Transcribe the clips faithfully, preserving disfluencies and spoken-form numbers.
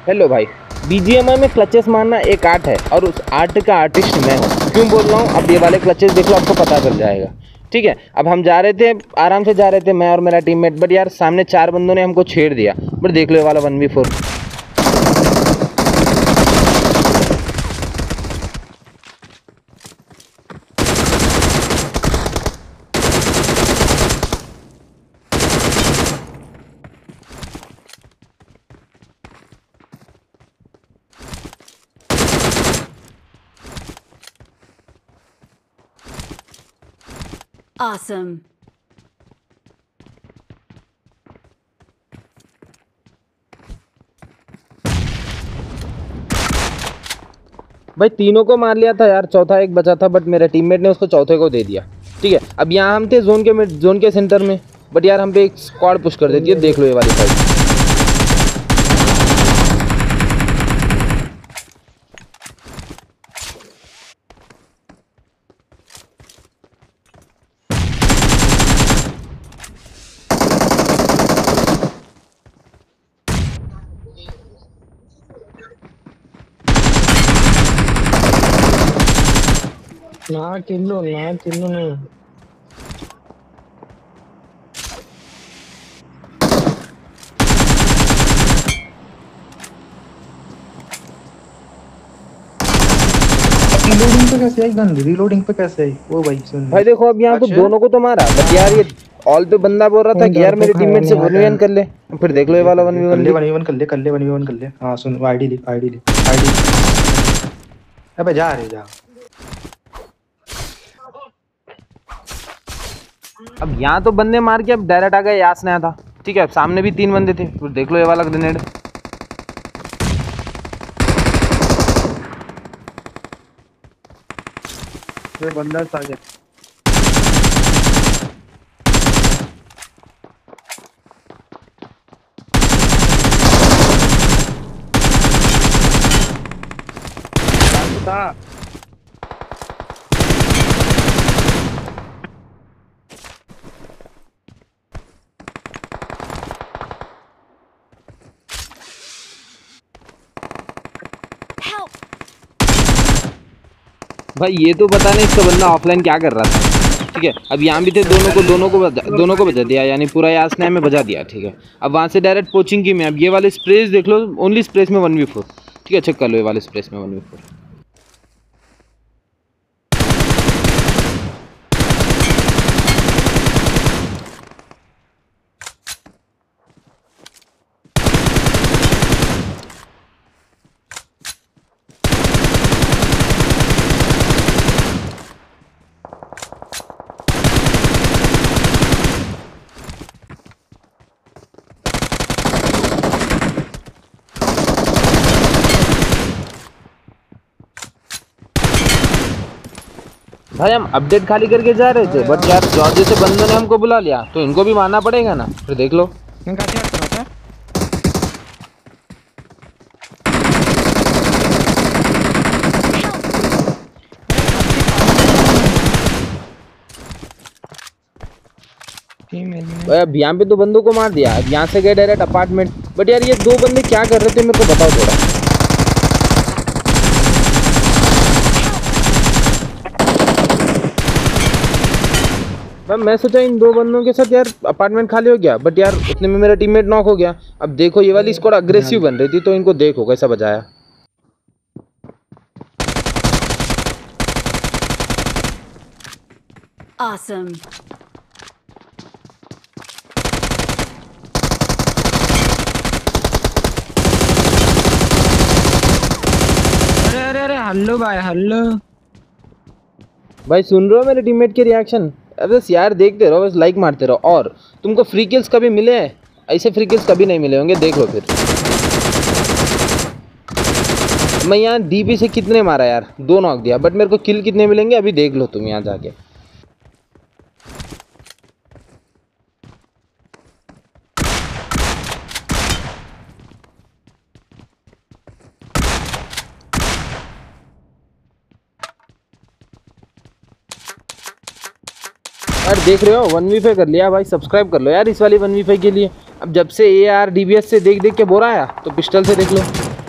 Hello भाई, BGMI में clutches मारना एक आर्ट है और उस आर्ट का आर्टिस्ट मैं हूँ। क्यों बोल रहा हूँ, अब ये वाले क्लचेस देख लो, आपको पता चल जाएगा। ठीक है, अब हम जा रहे थे, आराम से जा रहे थे मैं और मेरा टीममेट, बट यार सामने चार बंदों ने हमको छेड़ दिया। बट देख लो ये वाला वन वी फोर। Awesome. भाई तीनों को मार लिया था यार, चौथा एक बचा था, बट मेरे टीममेट ने उसको चौथे को दे दिया। ठीक है, अब यहाँ हम थे जोन के जोन के सेंटर में, बट यार हम पे एक स्क्वाड पुश कर देती है। देख लो ये वाली साइड। ना किलो ना किलो नहीं रीलोडिंग पे कैसे आई गन? रीलोडिंग पे कैसे आई वो भाई सुन भाई देखो, अब यहाँ तो दोनों को तो मारा, बट यार ये ऑल पे बंदा बोल रहा था कि यार मेरे टीममेट से वन वी वन कर ले। फिर देख लो ये वाला वन वी वन कर ले वन वी वन कर ले कर ले वन वी वन कर ले। हाँ सुन, आईडी लिख आईडी लिख आईडी। अबे जा रे जा। अब यहाँ तो बंदे मार के अब डायरेक्ट आ गए यास नया था। ठीक है, सामने भी तीन बंदे थे। फिर देख लो ये वाला ग्रेनेड। ये बंदा सागे था। भाई ये तो पता नहीं इसका बंदा ऑफलाइन क्या कर रहा था। ठीक है, अब यहाँ भी थे, दोनों को दोनों को बजा, दोनों को बजा दिया, यानी पूरा यास नया में बजा दिया। ठीक है, अब वहाँ से डायरेक्ट कोचिंग की में। अब ये वाले स्प्रेस देख लो, ओनली स्प्रेस में वन वी फोर। ठीक है, चेक कर लो ये वाले स्प्रेस में वन वी फोर। भाई हम अपडेट खाली करके जा रहे थे, बट यार जॉर्ज से बंदों ने हमको बुला लिया, तो इनको भी मारना पड़ेगा ना। फिर देख लो भाई, अब यहाँ पे तो बंदों को मार दिया। अब यहाँ से गए डायरेक्ट अपार्टमेंट। बट यार ये दो बंदे क्या कर रहे थे मेरे को बताओ थोड़ा। भाई मैं सोचा इन दो बंदों के साथ यार अपार्टमेंट खाली हो गया, बट यार उतने में मेरा टीममेट नॉक हो गया। अब देखो ये वाली स्क्वाड अग्रेसिव बन रही थी, तो इनको देखो कैसा बजाया। Awesome. अरे अरे अरे हेलो भाई हेलो भाई सुन रहे हो मेरे टीममेट के रिएक्शन? अरे यार देखते रहो, बस लाइक मारते रहो। और तुमको फ्री किल्स कभी मिले हैं? ऐसे फ्री किल्स कभी नहीं मिले होंगे, देख लो फिर। मैं यहाँ डीपी से कितने मारा यार, दो नॉक दिया, बट मेरे को किल कितने मिलेंगे अभी देख लो तुम यहाँ जाके। यार देख रहे हो वन वी फाइव कर लिया भाई। सब्सक्राइब कर लो यार इस वाली वन वी फाइव के लिए। अब जब से A R D B S से देख देख के बोरा आया, तो पिस्टल से देख लो।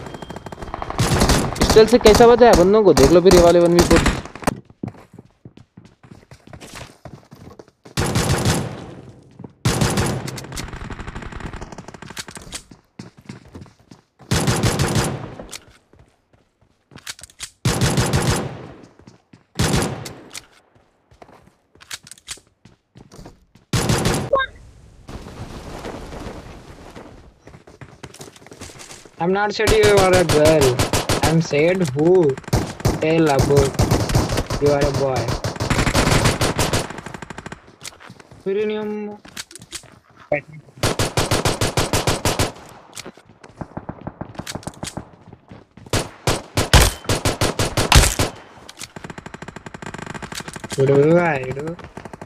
पिस्टल से कैसा बचा है बंदों को देख लो फिर ये वाले one V four. I'm not said you are a girl. I'm said who tell about you are a boy. Uranium. Udu, I do.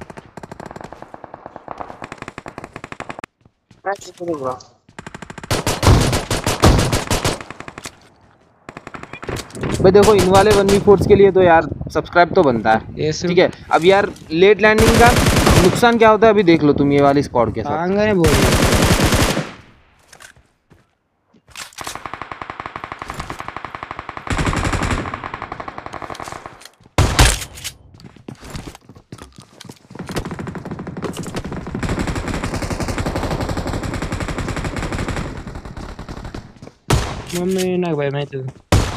भाई देखो इन वाले वन वी फोर्स के लिए तो यार सब्सक्राइब तो बनता है, Yes. ठीक है। अब यार लेट लैंडिंग का नुकसान क्या होता है अभी देख लो तुम ये वाली स्क्वाड के साथ। आंगन बोल रहे मम्मी ना भाई मैं तो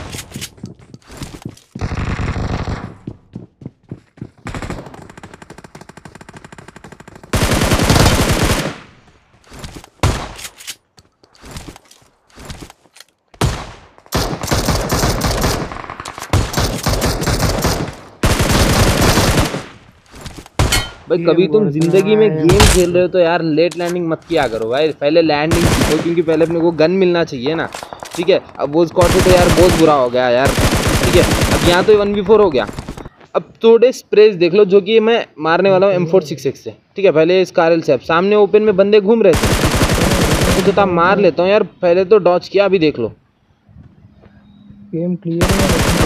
भाई कभी तुम जिंदगी में गेम खेल रहे हो तो यार लेट लैंडिंग मत किया करो भाई, पहले लैंडिंग सीखो क्योंकि पहले अपने को गन मिलना चाहिए ना, ठीक है। अब वो स्क्वाड से तो यार बहुत बुरा हो गया यार, ठीक है। अब यहाँ तो वन वी फोर हो गया, अब थोड़े स्प्रेज देख लो जो कि मैं मारने वाला हूँ एम फोर सिक्स एक्स से, ठीक है। पहले इस कारल से अब सामने ओपन में बंदे घूम रहे थे तो तो मार लेता हूँ यार, पहले तो डॉच किया, अभी देख लो गेम क्लियर है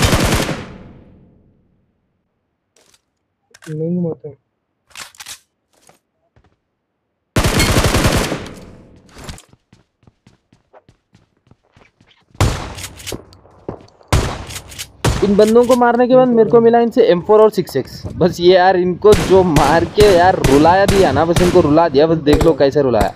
नहीं होता। इन बंदों को मारने के बाद मेरे को मिला इनसे एम फोर और सिक्स एक्स, बस ये यार इनको जो मार के यार रुलाया दिया ना, बस इनको रुला दिया, बस देख लो कैसे रुलाया।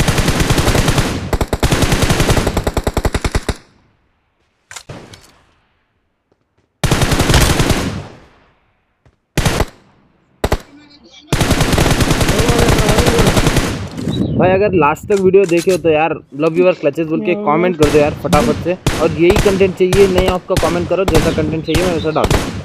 भाई अगर लास्ट तक वीडियो देखे हो तो यार लव यूर क्लचेस बोल के कमेंट कर दो यार फटाफट से, और यही कंटेंट चाहिए नहीं आपका कमेंट करो, जैसा कंटेंट चाहिए मैं वैसा डाल दूँ।